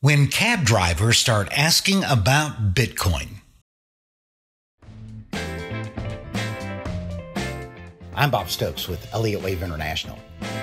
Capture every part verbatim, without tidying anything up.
When cab drivers start asking about Bitcoin. I'm Bob Stokes with Elliott Wave International.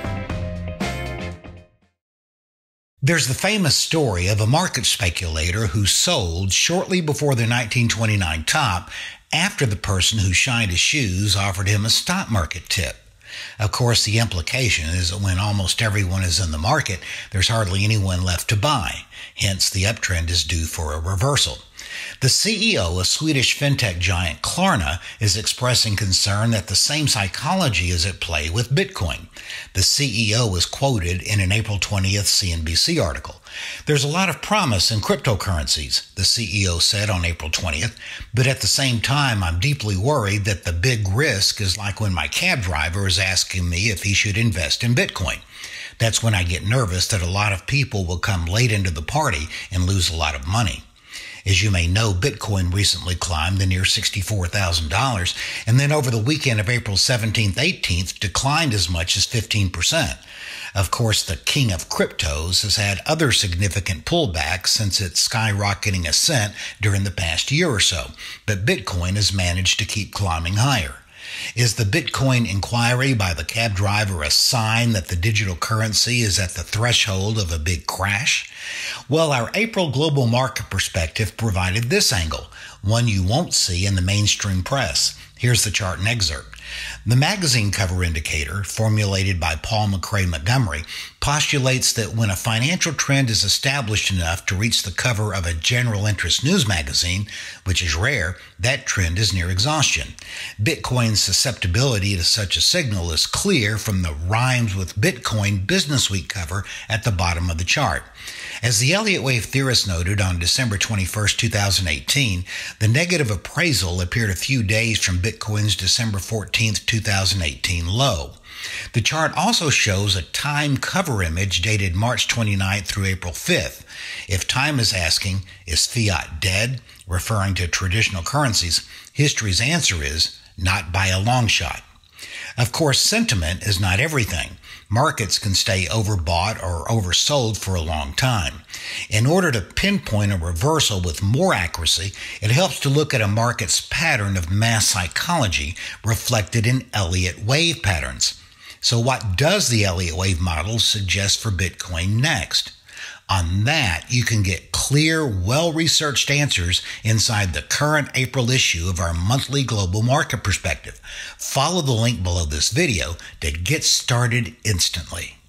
There's the famous story of a market speculator who sold shortly before the nineteen twenty-nine top after the person who shined his shoes offered him a stock market tip. Of course, the implication is that when almost everyone is in the market, there's hardly anyone left to buy. Hence, the uptrend is due for a reversal. The C E O of Swedish fintech giant Klarna is expressing concern that the same psychology is at play with Bitcoin. The C E O was quoted in an April twentieth C N B C article. There's a lot of promise in cryptocurrencies, the C E O said on April twentieth, but at the same time, I'm deeply worried that the big risk is like when my cab driver is asking me if he should invest in Bitcoin. That's when I get nervous that a lot of people will come late into the party and lose a lot of money. As you may know, Bitcoin recently climbed to near sixty-four thousand dollars, and then over the weekend of April seventeenth, eighteenth, declined as much as fifteen percent. Of course, the king of cryptos has had other significant pullbacks since its skyrocketing ascent during the past year or so, but Bitcoin has managed to keep climbing higher. Is the Bitcoin inquiry by the cab driver a sign that the digital currency is at the threshold of a big crash? Well, our April Global Market Perspective provided this angle, one you won't see in the mainstream press. Here's the chart and excerpt. The magazine cover indicator, formulated by Paul McCrae Montgomery, postulates that when a financial trend is established enough to reach the cover of a general interest news magazine, which is rare, that trend is near exhaustion. Bitcoin's susceptibility to such a signal is clear from the Rhymes with Bitcoin Business Week cover at the bottom of the chart. As the Elliott Wave theorist noted on December twenty-first, two thousand eighteen, the negative appraisal appeared a few days from Bitcoin's December fourteenth, two thousand eighteen low. The chart also shows a time cover image dated March twenty-ninth through April fifth. If time is asking, is fiat dead, referring to traditional currencies, history's answer is not by a long shot. Of course, sentiment is not everything. Markets can stay overbought or oversold for a long time. In order to pinpoint a reversal with more accuracy, it helps to look at a market's pattern of mass psychology reflected in Elliott Wave patterns. So what does the Elliott Wave model suggest for Bitcoin next? On that, you can get clear, well-researched answers inside the current April issue of our monthly Global Market Perspective. Follow the link below this video to get started instantly.